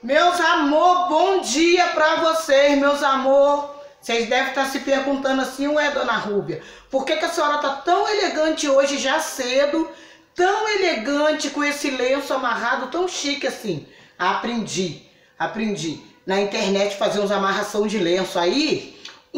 Meus amor, bom dia pra vocês, meus amor. Vocês devem estar se perguntando assim, ué, dona Rúbia, por que a senhora tá tão elegante hoje já cedo, tão elegante com esse lenço amarrado, tão chique assim? Aprendi na internet fazer uns amarração de lenço aí.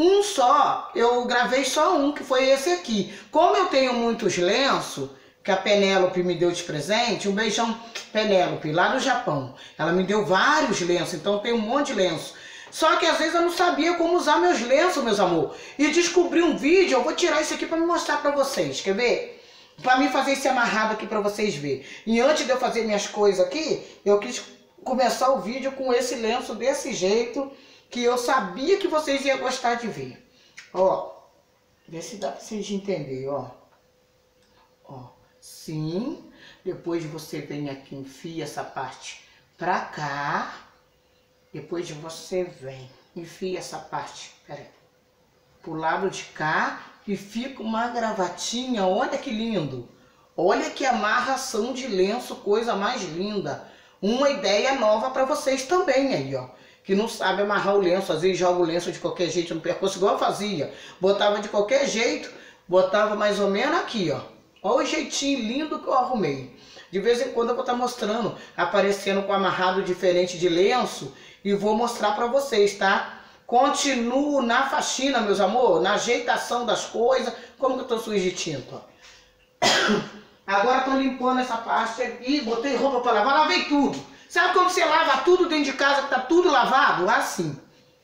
Eu gravei só um, que foi esse aqui. Como eu tenho muitos lenços, que a Penélope me deu de presente, um beijão, Penélope, lá do Japão. Ela me deu vários lenços, então eu tenho um monte de lenço. Só que às vezes eu não sabia como usar meus lenços, meus amor. E descobri um vídeo, eu vou tirar isso aqui para me mostrar para vocês, quer ver? Para mim fazer esse amarrado aqui para vocês verem. E antes de eu fazer minhas coisas aqui, eu quis começar o vídeo com esse lenço desse jeito, que eu sabia que vocês iam gostar de ver. Ó, vê se dá pra vocês entenderem, ó. Ó, sim. Depois você vem aqui, enfia essa parte pra cá. Depois você vem, enfia essa parte, peraí, pro lado de cá e fica uma gravatinha, olha que lindo. Olha que amarração de lenço, coisa mais linda. Uma ideia nova pra vocês também aí, ó. Que não sabe amarrar o lenço, às vezes joga o lenço de qualquer jeito no percurso, igual eu fazia. Botava de qualquer jeito, botava mais ou menos aqui, ó. Olha o jeitinho lindo que eu arrumei. De vez em quando eu vou estar mostrando, aparecendo com amarrado diferente de lenço, e vou mostrar pra vocês, tá? Continuo na faxina, meus amor, na ajeitação das coisas. Como que eu tô sujo de tinta, ó. Agora tô limpando essa parte aqui, botei roupa pra lavar, lavei tudo. Sabe quando você lava tudo dentro de casa, que tá tudo lavado? Assim.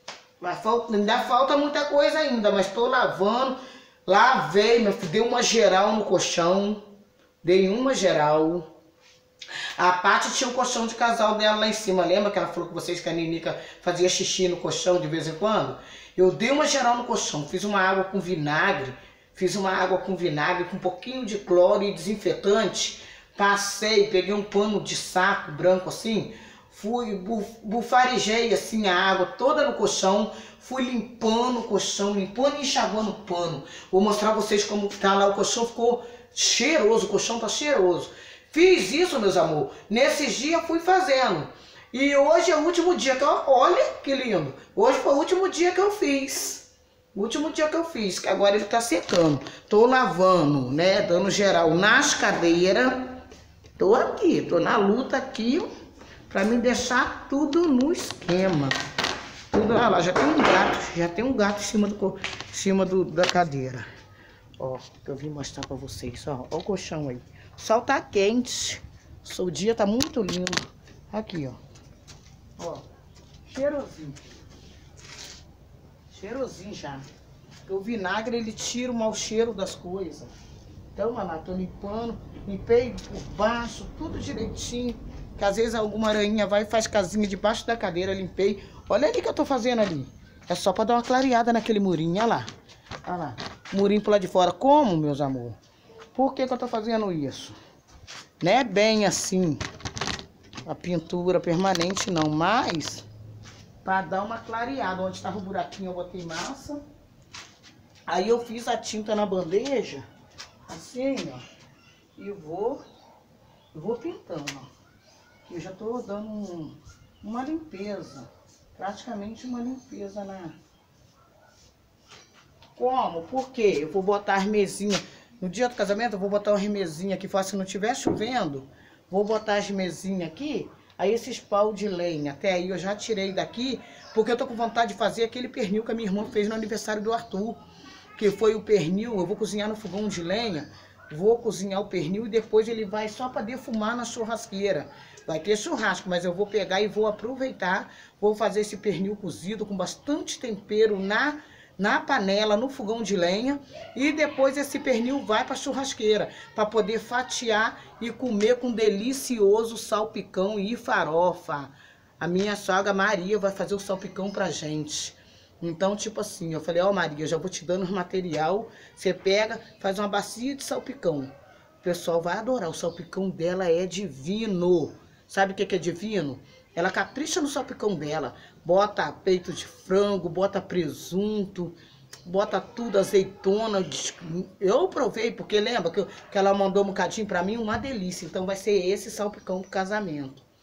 Ainda falta muita coisa ainda, mas tô lavando. Lavei, meu filho, dei uma geral no colchão. Dei uma geral. A Paty tinha um colchão de casal dela lá em cima. Lembra que ela falou com vocês que a Ninica fazia xixi no colchão de vez em quando? Eu dei uma geral no colchão. Fiz uma água com vinagre. Com um pouquinho de cloro e desinfetante. Passei, peguei um pano de saco branco assim, fui, bufarejei assim a água toda no colchão, fui limpando o colchão, limpando e enxaguando o pano. Vou mostrar a vocês como tá lá, o colchão ficou cheiroso, o colchão tá cheiroso. Fiz isso, meus amor, nesses dias fui fazendo. E hoje é o último dia que eu, olha que lindo, hoje foi o último dia que eu fiz. O último dia que eu fiz, que agora ele tá secando. Tô lavando, né, dando geral nas cadeiras. Tô aqui, tô na luta aqui pra me deixar tudo no esquema. Tudo, olha lá, já tem um gato em cima da cadeira. Ó, que eu vim mostrar pra vocês, ó o colchão aí. O sol tá quente, o dia tá muito lindo. Aqui, ó, cheirosinho. Cheirosinho já. Porque o vinagre, ele tira o mau cheiro das coisas. Então, olha lá, tô limpando, limpei por baixo, tudo direitinho. Que às vezes alguma aranha vai e faz casinha debaixo da cadeira, limpei. Olha ali que eu tô fazendo ali. É só pra dar uma clareada naquele murinho, olha lá. Olha lá, murinho pro lado de fora. Como, meus amor? Por que eu tô fazendo isso? Não é bem assim, a pintura permanente não, mas pra dar uma clareada. Onde tava o buraquinho eu botei massa. Aí eu fiz a tinta na bandeja. Assim, ó, e vou pintando, ó. Eu já tô dando uma limpeza, praticamente uma limpeza na... Como? Por quê? Eu vou botar as mesinhas, no dia do casamento eu vou botar uma remesinha aqui, se não tiver chovendo, vou botar as mesinhas aqui, aí esses pau de lenha, até aí eu já tirei daqui, porque eu tô com vontade de fazer aquele pernil que a minha irmã fez no aniversário do Arthur. Que foi o pernil, eu vou cozinhar no fogão de lenha, vou cozinhar o pernil e depois ele vai só para defumar na churrasqueira. Vai ter churrasco, mas eu vou pegar e vou aproveitar, vou fazer esse pernil cozido com bastante tempero na panela, no fogão de lenha, e depois esse pernil vai para a churrasqueira, para poder fatiar e comer com delicioso salpicão e farofa. A minha sogra Maria vai fazer o salpicão pra gente. Então, tipo assim, eu falei, ó, Maria, eu já vou te dando os material, você pega, faz uma bacia de salpicão. O pessoal vai adorar, o salpicão dela é divino. Sabe o que é divino? Ela capricha no salpicão dela, bota peito de frango, bota presunto, bota tudo, azeitona. Eu provei, porque lembra que ela mandou um bocadinho pra mim, uma delícia. Então vai ser esse salpicão pro casamento.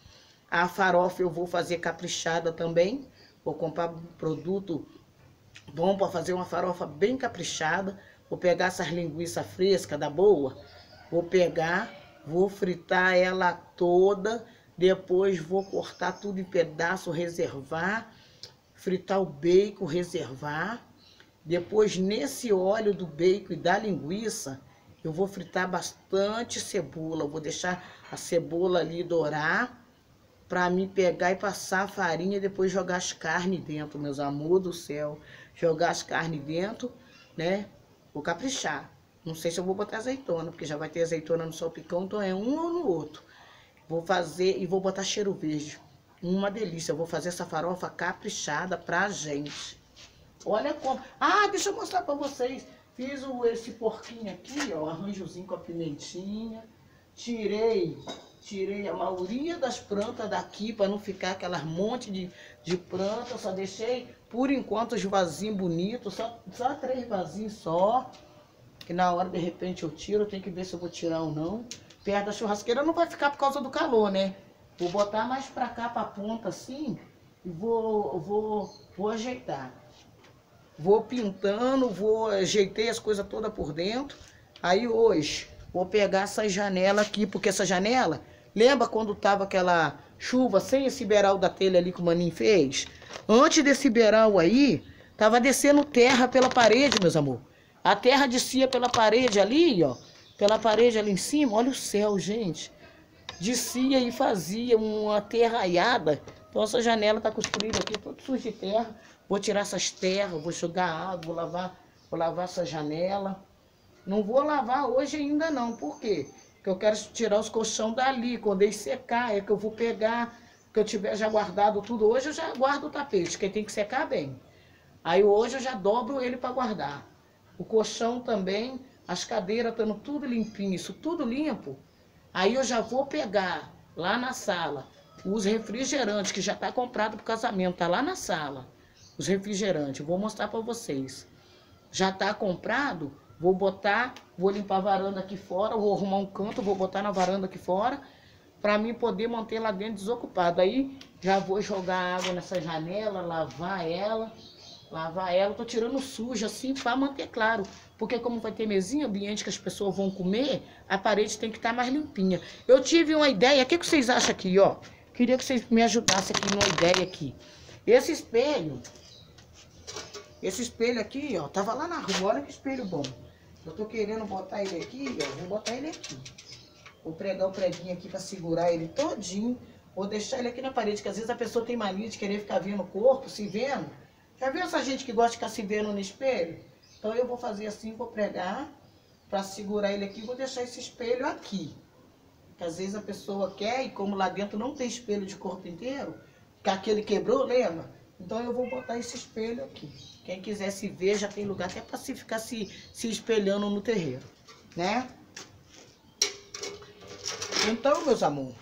A farofa eu vou fazer caprichada também. Vou comprar produto bom para fazer uma farofa bem caprichada. Vou pegar essas linguiças frescas da boa. Vou pegar, vou fritar ela toda. Depois vou cortar tudo em pedaço, reservar. Fritar o bacon, reservar. Depois, nesse óleo do bacon e da linguiça, eu vou fritar bastante cebola. Eu vou deixar a cebola ali dourar para mim pegar e passar a farinha e depois jogar as carnes dentro, meus amores do céu. Jogar as carnes dentro, né? Vou caprichar. Não sei se eu vou botar azeitona, porque já vai ter azeitona no salpicão, então é um ou no outro. Vou fazer e vou botar cheiro verde. Uma delícia. Eu vou fazer essa farofa caprichada pra gente. Olha como... Ah, deixa eu mostrar pra vocês. Fiz esse porquinho aqui, ó, arranjozinho com a pimentinha. Tirei a maioria das plantas daqui para não ficar aquelas monte de planta. Só deixei, por enquanto, os vasinhos bonitos. Só 3 vasinhos só. Que na hora, de repente, eu tiro. Eu tenho que ver se eu vou tirar ou não. Perto da churrasqueira não vai ficar por causa do calor, né? Vou botar mais pra cá, pra ponta, assim. E vou ajeitar. Vou pintando, ajeitei as coisas todas por dentro. Aí hoje, vou pegar essa janela aqui, porque essa janela... Lembra quando tava aquela chuva sem esse beiral da telha ali que o maninho fez? Antes desse beiral aí, tava descendo terra pela parede, meus amor. A terra descia pela parede ali, ó. Pela parede ali em cima. Olha o céu, gente. Descia e fazia uma terraiada. Então essa janela tá construída aqui, toda suja de terra. Vou tirar essas terras, vou jogar água, vou lavar essa janela. Não vou lavar hoje ainda não, por quê? Porque eu quero tirar os colchão dali, quando eles secar, é que eu vou pegar, que eu tiver já guardado tudo. Hoje eu já guardo o tapete, que tem que secar bem. Aí hoje eu já dobro ele para guardar. O colchão também, as cadeiras estando tudo limpinho, isso tudo limpo. Aí eu já vou pegar lá na sala os refrigerantes, que já tá comprado pro casamento, tá lá na sala. Os refrigerantes, vou mostrar para vocês. Já tá comprado, vou botar, vou limpar a varanda aqui fora, vou arrumar um canto, vou botar na varanda aqui fora, para mim poder manter lá dentro desocupado. Aí já vou jogar água nessa janela, lavar ela. Tô tirando suja assim para manter claro. Porque como vai ter mesinha, ambiente que as pessoas vão comer, a parede tem que estar mais limpinha. Eu tive uma ideia, o que vocês acham aqui, ó? Queria que vocês me ajudassem aqui numa ideia aqui. Esse espelho aqui, ó, tava lá na rua, olha que espelho bom. Eu tô querendo botar ele aqui, ó, vou botar ele aqui. Vou pregar o preguinho aqui pra segurar ele todinho. Vou deixar ele aqui na parede, que às vezes a pessoa tem mania de querer ficar vendo o corpo, se vendo. Já viu essa gente que gosta de ficar se vendo no espelho? Então eu vou fazer assim, vou pregar pra segurar ele aqui, vou deixar esse espelho aqui. Que às vezes a pessoa quer, e como lá dentro não tem espelho de corpo inteiro, que aquele quebrou, lembra? Então eu vou botar esse espelho aqui. Quem quiser se ver, já tem lugar até para se ficar se espelhando no terreiro, né? Então, meus amores,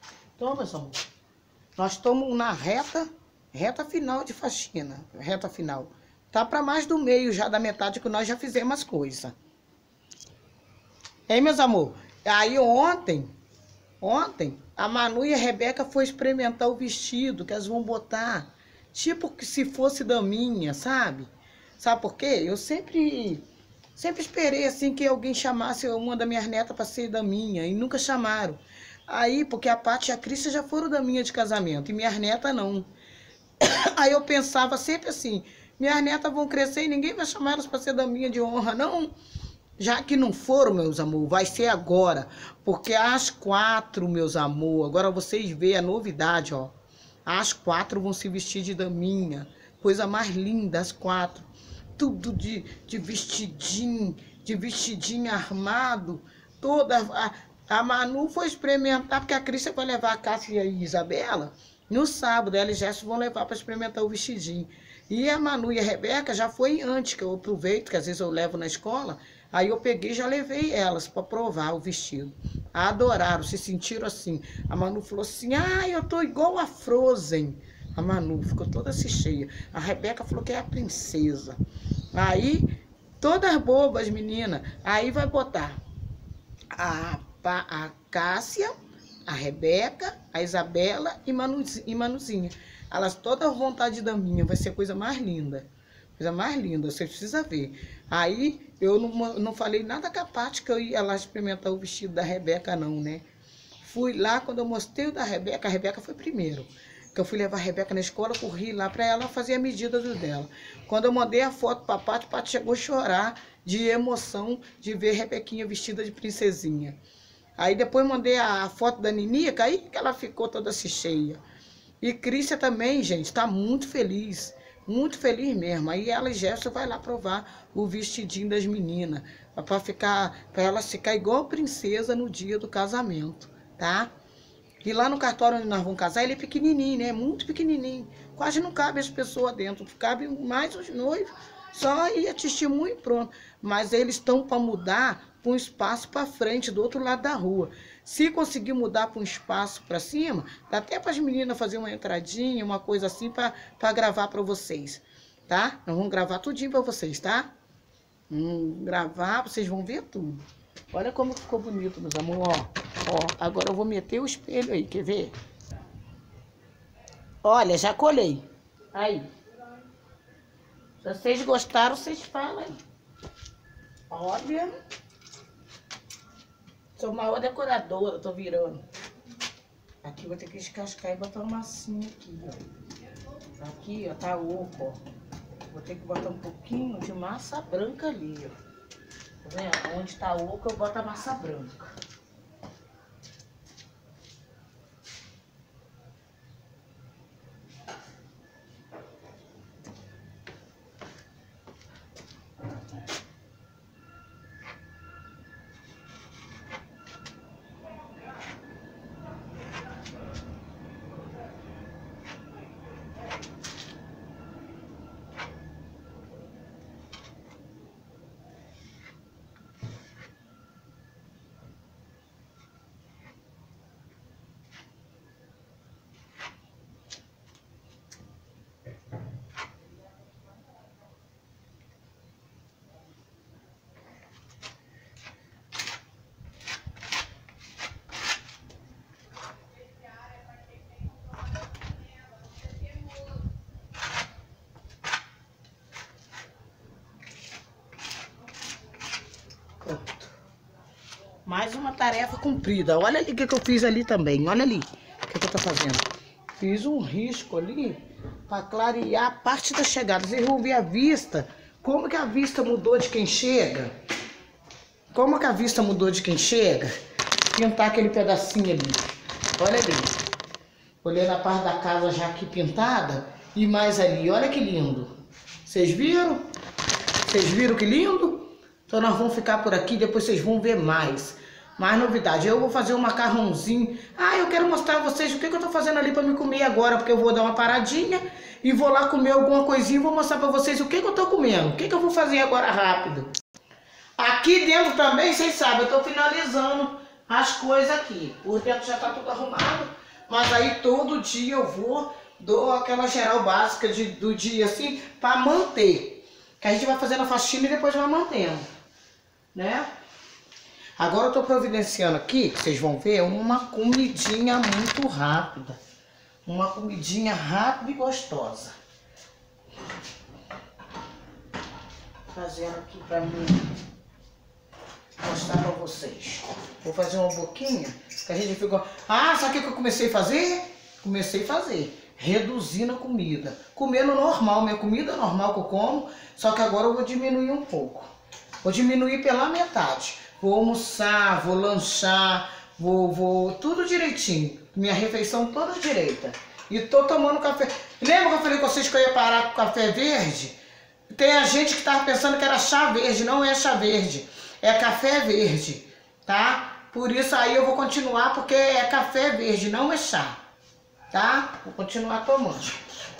nós estamos na reta final de faxina, reta final. Tá para mais do meio já da metade que nós já fizemos as coisas. Hein, meus amores? Aí ontem, a Manu e a Rebeca foi experimentar o vestido que elas vão botar. Tipo que se fosse daminha, sabe? Sabe por quê? Eu sempre esperei assim que alguém chamasse uma das minhas netas para ser daminha e nunca chamaram. Aí, porque a Paty e a Cris já foram daminha de casamento e minhas netas não. Aí eu pensava sempre assim, minhas netas vão crescer e ninguém vai chamar elas para ser daminha de honra, não. Já que não foram, meus amor, vai ser agora. Porque às 4, meus amor, agora vocês veem a novidade, ó. As 4 vão se vestir de daminha. Coisa mais linda, as 4. Tudo de vestidinho armado. Toda. A Manu foi experimentar, porque a Crícia vai levar a Cássia e a Isabela. No sábado, ela e Jéssica vão levar para experimentar o vestidinho. E a Manu e a Rebeca já foi antes, que eu aproveito, que às vezes eu levo na escola. Aí eu peguei e já levei elas para provar o vestido. Adoraram, se sentiram assim. A Manu falou assim, eu tô igual a Frozen. A Manu ficou toda assim cheia. A Rebeca falou que é a princesa. Aí, todas bobas, menina. Aí vai botar a Cássia, a Rebeca, a Isabela e Manuzinha. Elas todas à vontade da minha, vai ser coisa mais linda. Coisa mais linda, você precisa ver. Aí eu não falei nada com a parte que eu ia lá experimentar o vestido da Rebeca não, né? Fui lá, quando eu mostrei o da Rebeca, a Rebeca foi primeiro. Que eu fui levar a Rebeca na escola, corri lá para ela fazer a medida do dela. Quando eu mandei a foto para a Paty chegou a chorar de emoção de ver a Rebequinha vestida de princesinha. Aí depois mandei a foto da Ninica, aí que ela ficou toda assim cheia. E Crícia também, gente, tá muito feliz mesmo. Aí ela e Jéssica vai lá provar o vestidinho das meninas, para elas ficar igual a princesa no dia do casamento, tá? E lá no cartório onde nós vamos casar, ele é pequenininho, né? Muito pequenininho. Quase não cabe as pessoas dentro, cabe mais os noivos, só ir a testemunho e pronto. Mas eles estão para mudar para um espaço para frente, do outro lado da rua. Se conseguir mudar para um espaço para cima, dá até para as meninas fazer uma entradinha, uma coisa assim, para gravar para vocês, tá? Nós vamos gravar tudinho para vocês, tá? Gravar, vocês vão ver tudo. Olha como ficou bonito, meus amores, ó. Agora eu vou meter o espelho aí, quer ver? Olha, já colei. Aí. Se vocês gostaram, vocês falam aí. Olha. Sou a maior decoradora, tô virando. Aqui vou ter que descascar e botar uma massinha aqui, ó. Aqui, ó, tá oco, ó. Vou ter que botar um pouquinho de massa branca ali, ó. Tá vendo? Onde tá oco, eu boto a massa branca. Mais uma tarefa cumprida. Olha ali o que eu fiz ali também. Olha ali o que eu tô fazendo. Fiz um risco ali para clarear a parte da chegada. Vocês vão ver a vista. Como que a vista mudou de quem chega? Como que a vista mudou de quem chega? Pintar aquele pedacinho ali. Olha ali. Olhando a parte da casa já aqui pintada. E mais ali. Olha que lindo. Vocês viram? Vocês viram que lindo? Então nós vamos ficar por aqui, depois vocês vão ver mais novidade. Eu vou fazer um macarrãozinho. Eu quero mostrar a vocês o que eu tô fazendo ali para me comer agora, porque eu vou dar uma paradinha e vou lá comer alguma coisinha e vou mostrar para vocês o que eu tô comendo, o que eu vou fazer agora rápido. Aqui dentro também, vocês sabem, eu tô finalizando as coisas aqui. Por dentro já tá tudo arrumado, mas aí todo dia eu dou aquela geral básica do dia assim, para manter. Que a gente vai fazendo a faxina e depois vai mantendo, né? Agora eu tô providenciando aqui, que vocês vão ver, uma comidinha muito rápida. Uma comidinha rápida e gostosa. Fazendo aqui pra mim mostrar pra vocês. Vou fazer uma boquinha, que a gente ficou... sabe o que eu comecei a fazer? Comecei a fazer. Reduzindo a comida. Comendo normal, minha comida normal que eu como, só que agora eu vou diminuir um pouco. Vou diminuir pela metade. Vou almoçar, vou lanchar, vou tudo direitinho. Minha refeição toda direita. E tô tomando café. Lembra que eu falei com vocês que eu ia parar com café verde? Tem a gente que tava pensando que era chá verde. Não é chá verde, é café verde, tá? Por isso aí eu vou continuar, porque é café verde, não é chá. Tá? Vou continuar tomando.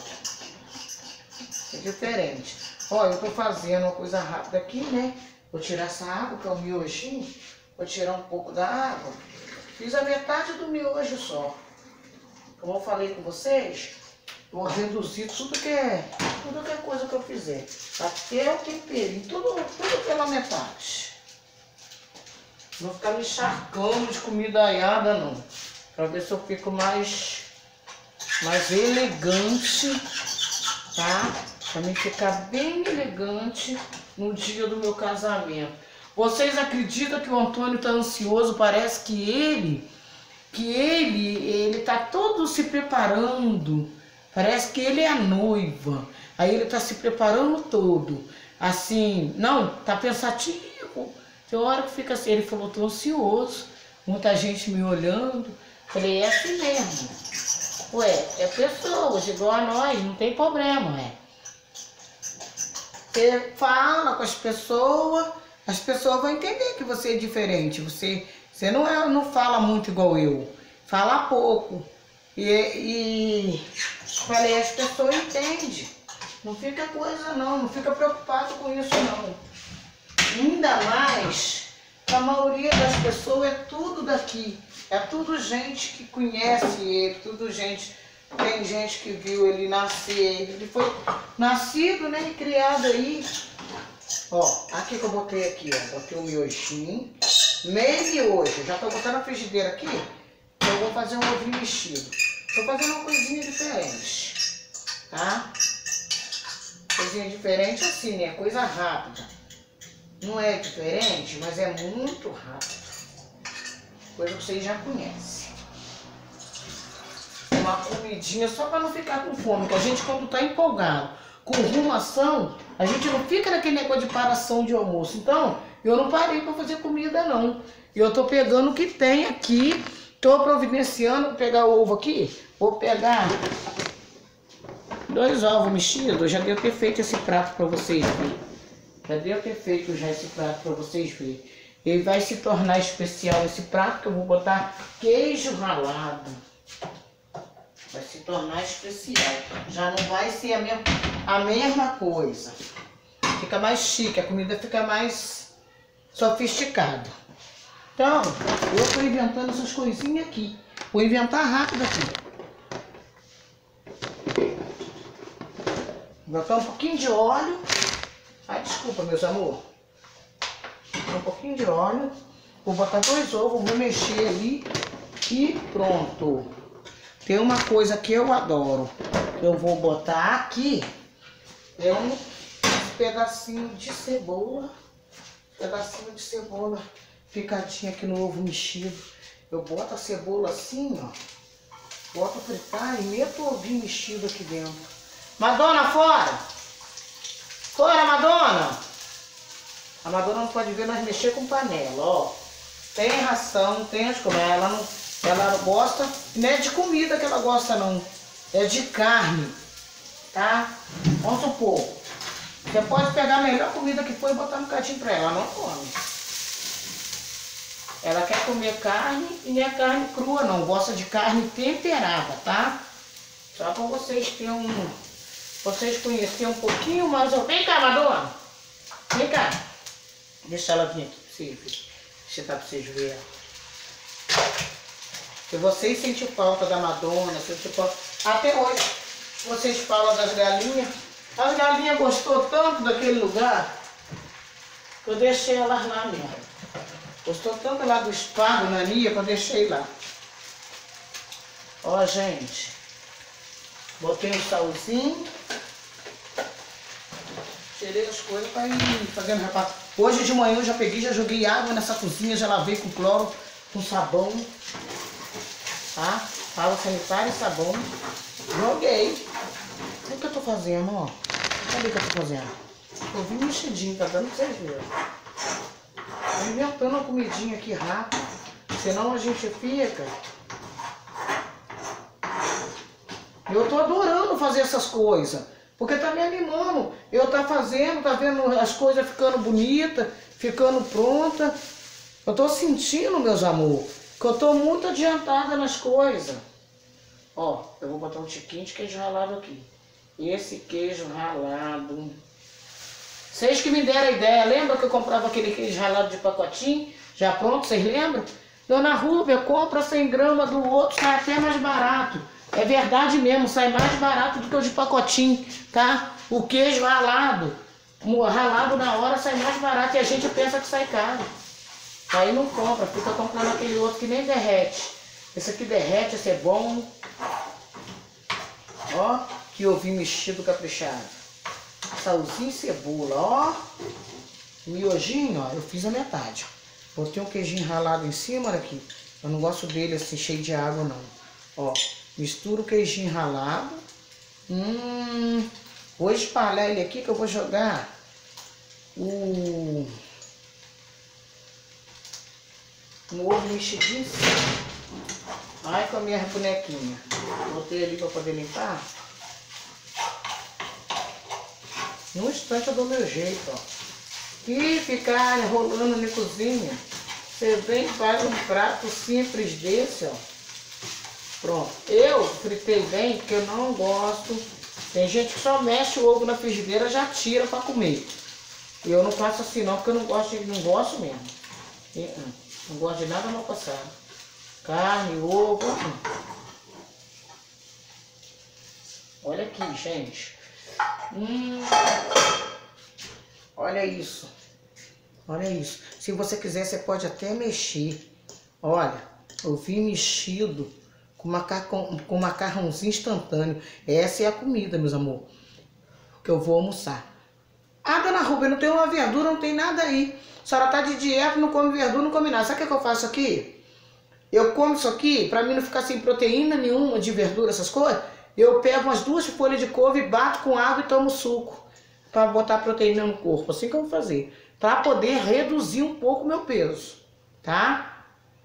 É diferente. Olha, eu tô fazendo uma coisa rápida aqui, né? Vou tirar essa água, que é o miojinho. Vou tirar um pouco da água. Fiz a metade do miojo só. Como eu falei com vocês, vou reduzir tudo que é coisa que eu fizer. Até o temperinho, tudo pela metade. Não vou ficar me encharcando de comida aiada, não. Pra ver se eu fico mais elegante, tá? Pra mim ficar bem elegante no dia do meu casamento. Vocês acreditam que o Antônio tá ansioso? Parece que ele tá todo se preparando. Parece que ele é a noiva. Aí ele tá se preparando todo. Assim, não, tá pensativo. Tem hora que fica assim, ele falou, tô ansioso. Muita gente me olhando. Falei, é assim mesmo. Ué, é pessoas igual a nós, não tem problema, Você fala com as pessoas vão entender que você é diferente. Você não fala muito igual eu, fala pouco. E falei, as pessoas entendem. Não fica coisa não fica preocupado com isso não. Ainda mais, a maioria das pessoas é tudo daqui. É tudo gente que conhece ele, tudo gente. Tem gente que viu ele nascer. Ele foi nascido, né, e criado aí. Ó, aqui que eu botei aqui, ó. Botei o miojinho. Meio miojo. Já tô botando a frigideira aqui. Eu vou fazer um ovinho mexido. Tô fazendo uma coisinha diferente, tá? Coisinha diferente assim, né? Coisa rápida. Não é diferente, mas é muito rápido. Coisa que vocês já conhecem. Uma comidinha só para não ficar com fome. Que a gente, quando tá empolgado com rumação, a gente não fica naquele negócio de paração de almoço. Então, eu não parei para fazer comida, não. Eu tô pegando o que tem aqui. Tô providenciando. Vou pegar o ovo aqui. Vou pegar 2 ovos mexidos. Eu já devo ter feito esse prato para vocês verem. Já devo ter feito já esse prato para vocês verem. Ele vai se tornar especial esse prato, que eu vou botar queijo ralado. Vai se tornar especial. Já não vai ser a mesma coisa. Fica mais chique, a comida fica mais sofisticada. Então, eu estou inventando essas coisinhas aqui. Vou inventar rápido aqui. Vou botar um pouquinho de óleo. Ai, desculpa, meus amor. Um pouquinho de óleo. Vou botar 2 ovos, vou mexer ali e pronto. Tem uma coisa que eu adoro. Eu vou botar aqui. É um pedacinho de cebola. Pedacinho de cebola picadinha aqui no ovo mexido. Eu boto a cebola assim, ó. Boto a fritar e meto o ovinho mexido aqui dentro. Madonna, fora! Fora, Madonna! A Madonna não pode ver nós mexer com panela, ó. Tem ração, tem as coisas. Ela não gosta, não é de comida que ela gosta não. É de carne, tá? Vamos supor. Você pode pegar a melhor comida que foi e botar um bocadinho pra ela. Ela não come. Ela quer comer carne e não é carne crua não. Gosta de carne temperada, tá? Só pra vocês terem vocês conhecerem um pouquinho mais. Vem cá, Madonna. Vem cá. Deixa ela vir aqui pra vocês. Deixa pra vocês verem. Se vocês sentem falta da Madonna, sentem falta... Até hoje, vocês falam das galinhas. As galinhas gostou tanto daquele lugar que eu deixei elas lá mesmo. Gostou tanto lá do spa, do Nania, que eu deixei lá. Ó, gente. Botei um salzinho. Tirei as coisas para ir fazendo reparo. Hoje de manhã eu já peguei, já joguei água nessa cozinha, já lavei com cloro, com sabão. Tá? Água sanitária e sabão. Joguei. O que eu tô fazendo, ó? Cadê que eu tô fazendo? Eu vi mexidinho, tá dando pra vocês verem. Tô inventando uma comidinha aqui rápido. Senão a gente fica... Eu tô adorando fazer essas coisas. Porque tá me animando. Eu tá fazendo, tá vendo as coisas ficando bonitas, ficando pronta. Eu tô sentindo, meus amor, que eu tô muito adiantada nas coisas. Ó, eu vou botar um tiquinho de queijo ralado aqui. Esse queijo ralado. Vocês que me deram a ideia, lembra que eu comprava aquele queijo ralado de pacotinho? Já pronto, vocês lembram? Dona Rúbia, compra 100 gramas do outro, sai até mais barato. É verdade mesmo, sai mais barato do que o de pacotinho, tá? O queijo ralado na hora sai mais barato e a gente pensa que sai caro. Aí não compra, fica comprando aquele outro que nem derrete. Esse aqui derrete, esse é bom. Ó, que ovinho mexido caprichado. Salzinho e cebola, ó. Miojinho, ó, eu fiz a metade. Botei um queijinho ralado em cima, olha aqui. Eu não gosto dele assim, cheio de água, não. Ó, misturo o queijinho ralado. Vou espalhar ele aqui que eu vou jogar o ovo mexidinho em cima. Ai, com a minha bonequinha. Botei ali para poder limpar. Num instante eu dou meu jeito, ó. E ficar enrolando na cozinha. Você vem e faz um prato simples desse, ó. Pronto. Eu fritei bem porque eu não gosto. Tem gente que só mexe o ovo na frigideira e já tira para comer. E eu não faço assim não, porque eu não gosto mesmo. Não gosto de nada mal passado. Carne, ovo. Olha aqui, gente. Olha isso. Olha isso. Se você quiser, você pode até mexer. Olha, ovinho mexido com macarrãozinho instantâneo. Essa é a comida, meus amor, que eu vou almoçar. Ah, dona Rúbia, não tem uma verdura, não tem nada aí. A senhora tá de dieta, não come verdura, não come nada. Sabe o que eu faço aqui? Eu como isso aqui, pra mim não ficar sem proteína nenhuma de verdura, essas coisas. Eu pego umas 2 folhas de couve, bato com água e tomo suco. Pra botar proteína no corpo. Assim que eu vou fazer. Pra poder reduzir um pouco o meu peso. Tá?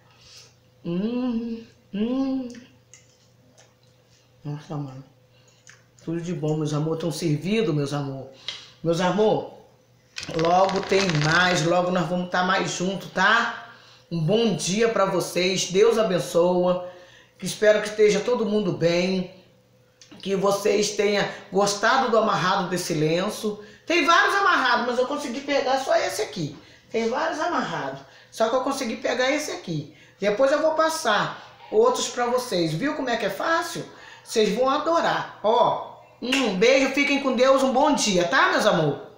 Nossa, mano. Tudo de bom, meus amor. Estão servidos, meus amor. Meus amor, logo tem mais. Logo nós vamos estar mais juntos, tá? Um bom dia pra vocês. Deus abençoa. Que espero que esteja todo mundo bem. Que vocês tenham gostado do amarrado desse lenço. Tem vários amarrados, mas eu consegui pegar só esse aqui. Tem vários amarrados. Só que eu consegui pegar esse aqui. Depois eu vou passar outros pra vocês. Viu como é que é fácil? Vocês vão adorar. Ó, um beijo, fiquem com Deus, um bom dia, tá, meus amor?